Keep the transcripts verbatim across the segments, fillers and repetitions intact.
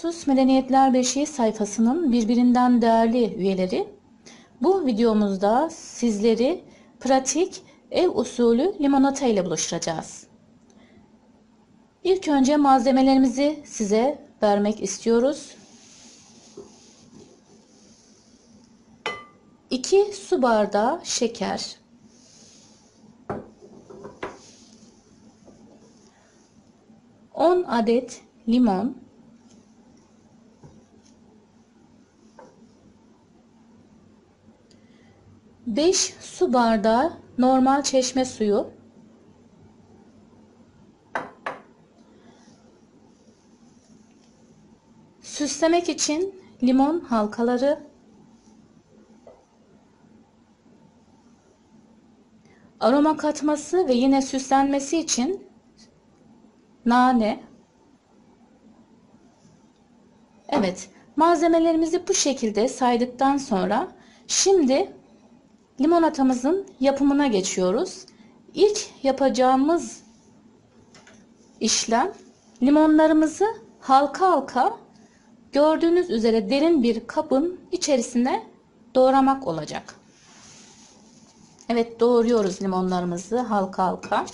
Sus Medeniyetler Beşiği sayfasının birbirinden değerli üyeleri, bu videomuzda sizleri pratik ev usulü limonata ile buluşturacağız. İlk önce malzemelerimizi size vermek istiyoruz. iki su bardağı şeker, on adet limon, beş su bardağı normal çeşme suyu, süslemek için limon halkaları, aroma katması ve yine süslenmesi için nane. Evet, malzemelerimizi bu şekilde saydıktan sonra şimdi limonatamızın yapımına geçiyoruz. İlk yapacağımız işlem limonlarımızı halka halka gördüğünüz üzere derin bir kabın içerisine doğramak olacak. Evet, doğruyoruz limonlarımızı halka halka.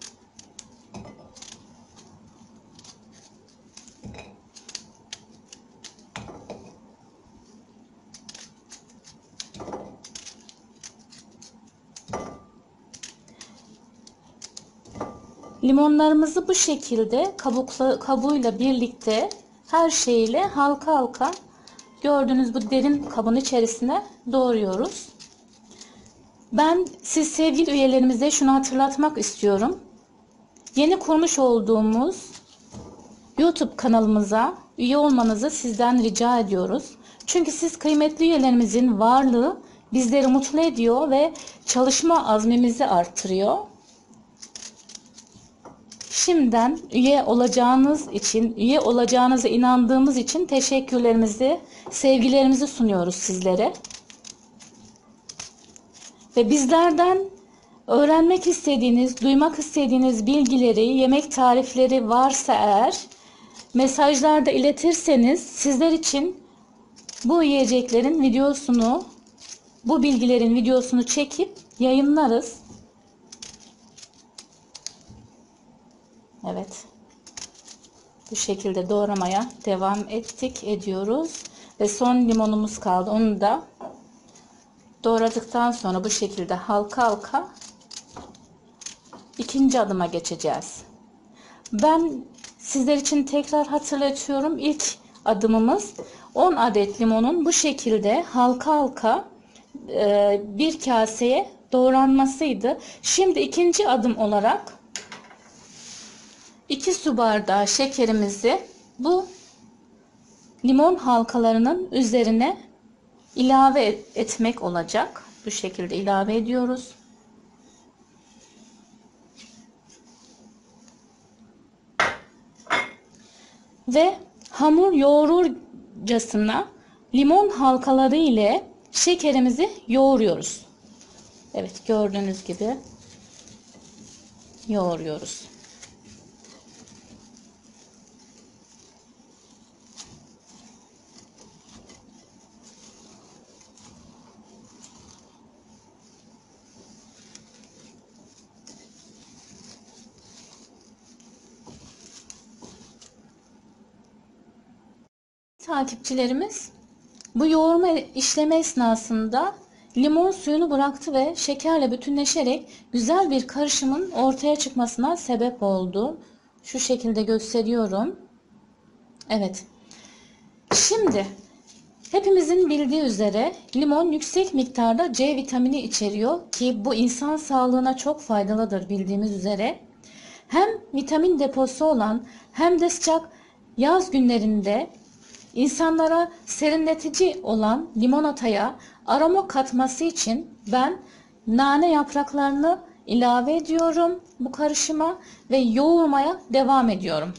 Limonlarımızı bu şekilde kabukla, kabuğuyla birlikte her şeyle halka halka gördüğünüz bu derin kabın içerisine doğruyoruz. Ben siz sevgili üyelerimize şunu hatırlatmak istiyorum. Yeni kurmuş olduğumuz YouTube kanalımıza üye olmanızı sizden rica ediyoruz. Çünkü siz kıymetli üyelerimizin varlığı bizleri mutlu ediyor ve çalışma azmimizi artırıyor. Şimdiden üye olacağınız için, üye olacağınıza inandığımız için teşekkürlerimizi, sevgilerimizi sunuyoruz sizlere. Ve bizlerden öğrenmek istediğiniz, duymak istediğiniz bilgileri, yemek tarifleri varsa eğer mesajlarda iletirseniz sizler için bu yiyeceklerin videosunu, bu bilgilerin videosunu çekip yayınlarız. Evet. Bu şekilde doğramaya devam ettik, ediyoruz. Ve son limonumuz kaldı. Onu da doğradıktan sonra bu şekilde halka halka ikinci adıma geçeceğiz. Ben sizler için tekrar hatırlatıyorum. İlk adımımız on adet limonun bu şekilde halka halka bir kaseye doğranmasıydı. Şimdi ikinci adım olarak iki su bardağı şekerimizi bu limon halkalarının üzerine ilave etmek olacak. Bu şekilde ilave ediyoruz. Ve hamur yoğururcasına limon halkaları ile şekerimizi yoğuruyoruz. Evet, gördüğünüz gibi yoğuruyoruz. Takipçilerimiz bu yoğurma işlemi esnasında limon suyunu bıraktı ve şekerle bütünleşerek güzel bir karışımın ortaya çıkmasına sebep oldu. Şu şekilde gösteriyorum. Evet. Şimdi hepimizin bildiği üzere limon yüksek miktarda C vitamini içeriyor ki bu insan sağlığına çok faydalıdır bildiğimiz üzere. Hem vitamin deposu olan hem de sıcak yaz günlerinde İnsanlara serinletici olan limonataya aroma katması için ben nane yapraklarını ilave ediyorum bu karışıma ve yoğurmaya devam ediyorum.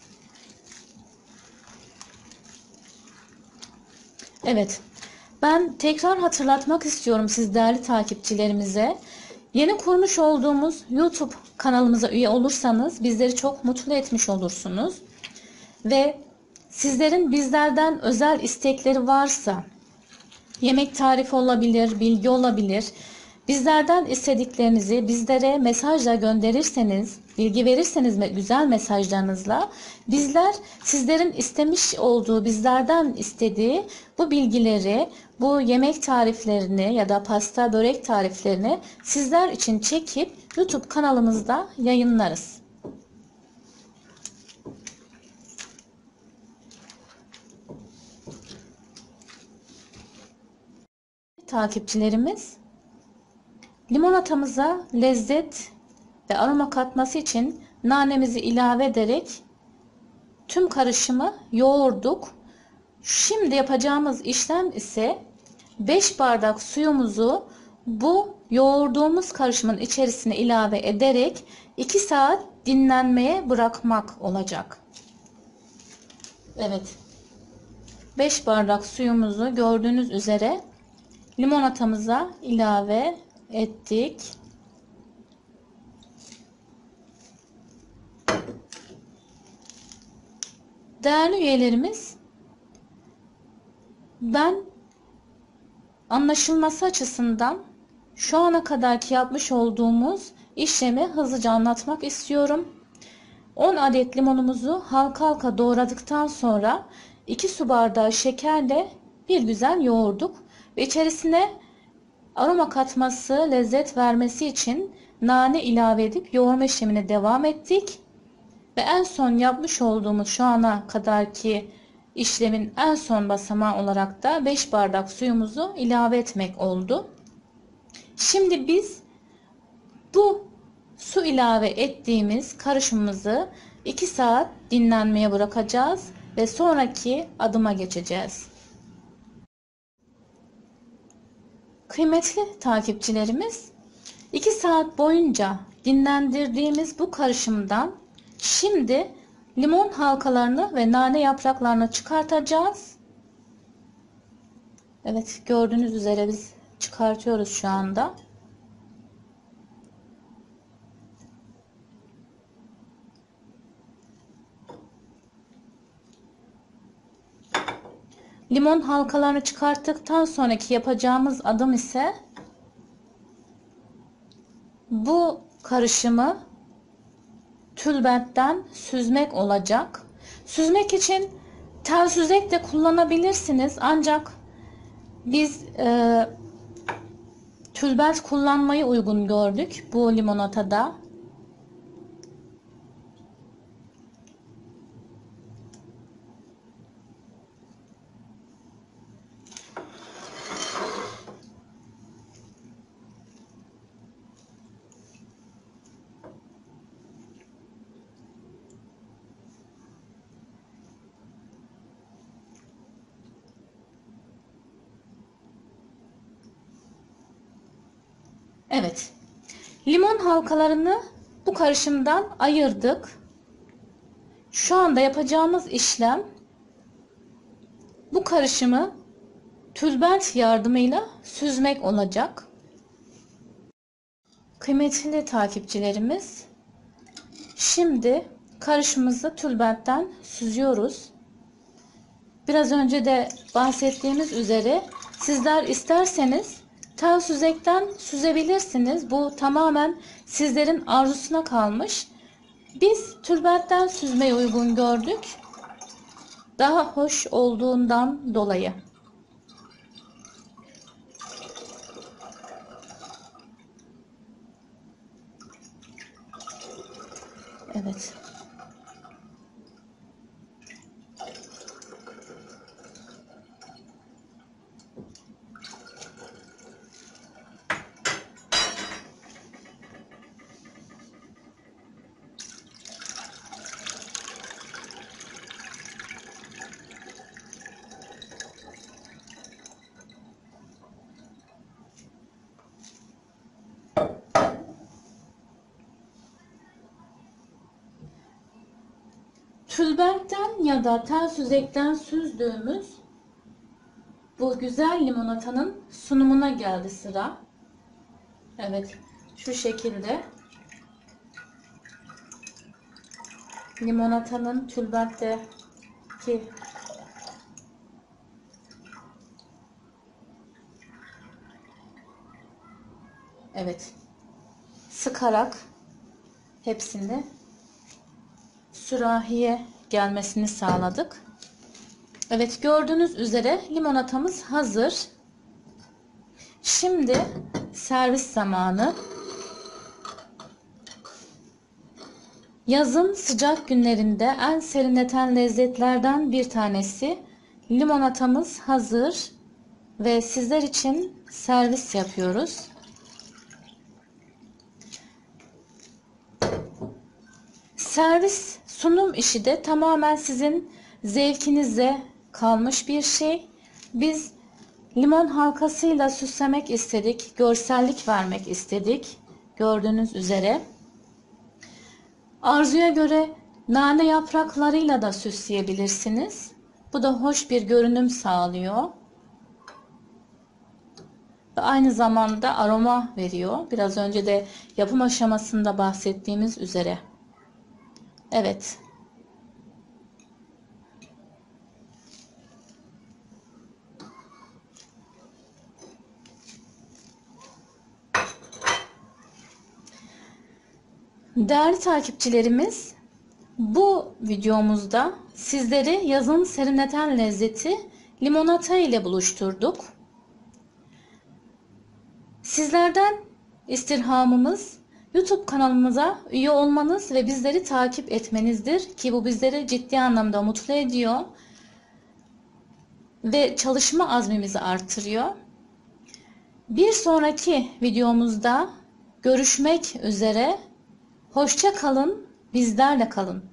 Evet, ben tekrar hatırlatmak istiyorum siz değerli takipçilerimize. Yeni kurmuş olduğumuz YouTube kanalımıza üye olursanız bizleri çok mutlu etmiş olursunuz. Ve Sizlerin bizlerden özel istekleri varsa, yemek tarifi olabilir, bilgi olabilir. Bizlerden istediklerinizi bizlere mesajla gönderirseniz, bilgi verirseniz güzel mesajlarınızla, bizler sizlerin istemiş olduğu, bizlerden istediği bu bilgileri, bu yemek tariflerini ya da pasta, börek tariflerini sizler için çekip YouTube kanalımızda yayınlarız. Takipçilerimiz, limonatamıza lezzet ve aroma katması için nanemizi ilave ederek tüm karışımı yoğurduk. Şimdi yapacağımız işlem ise beş bardak suyumuzu bu yoğurduğumuz karışımın içerisine ilave ederek iki saat dinlenmeye bırakmak olacak. Evet. beş bardak suyumuzu gördüğünüz üzere limonatamıza ilave ettik. Değerli üyelerimiz, ben anlaşılması açısından şu ana kadarki yapmış olduğumuz işlemi hızlıca anlatmak istiyorum. on adet limonumuzu halka halka doğradıktan sonra iki su bardağı şekerle bir güzel yoğurduk ve içerisine aroma katması, lezzet vermesi için nane ilave edip yoğurma işlemine devam ettik. Ve en son yapmış olduğumuz şu ana kadarki işlemin en son basamağı olarak da beş bardak suyumuzu ilave etmek oldu. Şimdi biz bu su ilave ettiğimiz karışımımızı iki saat dinlenmeye bırakacağız ve sonraki adıma geçeceğiz. Kıymetli takipçilerimiz, iki saat boyunca dinlendirdiğimiz bu karışımdan şimdi limon halkalarını ve nane yapraklarını çıkartacağız. Evet, gördüğünüz üzere biz çıkartıyoruz şu anda. Limon halkalarını çıkarttıktan sonraki yapacağımız adım ise bu karışımı tülbentten süzmek olacak. Süzmek için tel süzek de kullanabilirsiniz. Ancak biz e, tülbent kullanmayı uygun gördük bu limonatada. Evet. Limon halkalarını bu karışımdan ayırdık. Şu anda yapacağımız işlem bu karışımı tülbent yardımıyla süzmek olacak. Kıymetli takipçilerimiz, şimdi karışımımızı tülbentten süzüyoruz. Biraz önce de bahsettiğimiz üzere sizler isterseniz tel süzekten süzebilirsiniz. Bu tamamen sizlerin arzusuna kalmış. Biz tülbentten süzmeyi uygun gördük. Daha hoş olduğundan dolayı. Evet. Tülbentten ya da tel süzekten süzdüğümüz bu güzel limonatanın sunumuna geldi sıra. Evet, şu şekilde limonatanın tülbentte ki evet, sıkarak hepsini sürahiye gelmesini sağladık. Evet, gördüğünüz üzere limonatamız hazır. Şimdi servis zamanı. Yazın sıcak günlerinde en serinleten lezzetlerden bir tanesi. Limonatamız hazır ve sizler için servis yapıyoruz. Servis sunum işi de tamamen sizin zevkinize kalmış bir şey. Biz limon halkasıyla süslemek istedik, görsellik vermek istedik. Gördüğünüz üzere. Arzuya göre nane yapraklarıyla da süsleyebilirsiniz. Bu da hoş bir görünüm sağlıyor. Ve aynı zamanda aroma veriyor. Biraz önce de yapım aşamasında bahsettiğimiz üzere. Evet. Değerli takipçilerimiz, bu videomuzda sizleri yazın serinleten lezzeti limonata ile buluşturduk. Sizlerden istirhamımız YouTube kanalımıza üye olmanız ve bizleri takip etmenizdir ki bu bizleri ciddi anlamda mutlu ediyor ve çalışma azmimizi artırıyor. Bir sonraki videomuzda görüşmek üzere. Hoşça kalın, bizlerle kalın.